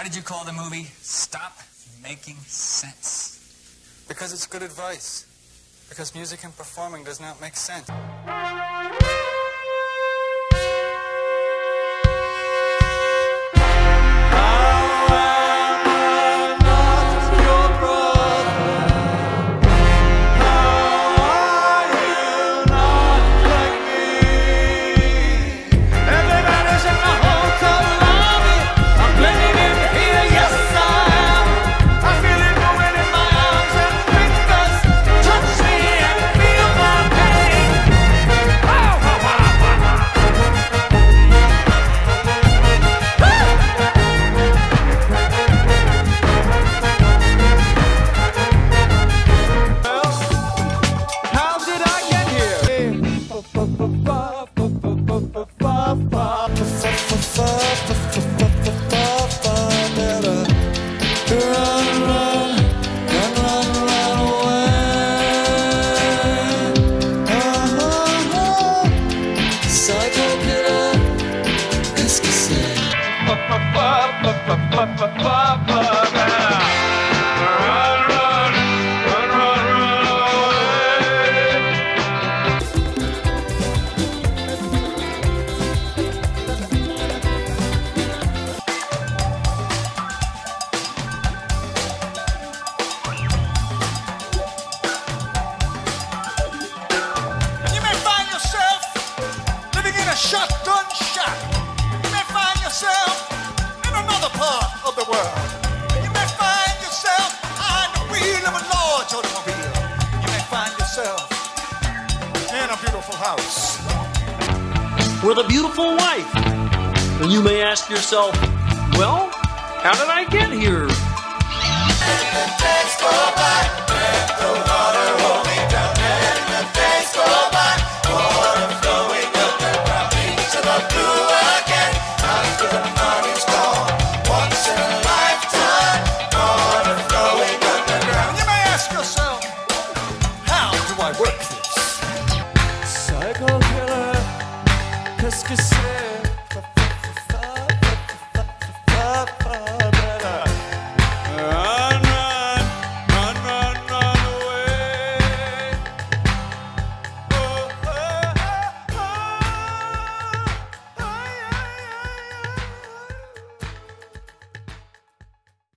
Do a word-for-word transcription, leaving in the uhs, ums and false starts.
Why did you call the movie Stop Making Sense? Because it's good advice. Because music and performing does not make sense. Shotgun shack. You may find yourself in another part of the world. You may find yourself behind the wheel of a large automobile. You may find yourself in a beautiful house with a beautiful wife. And you may ask yourself, well, how did I get here?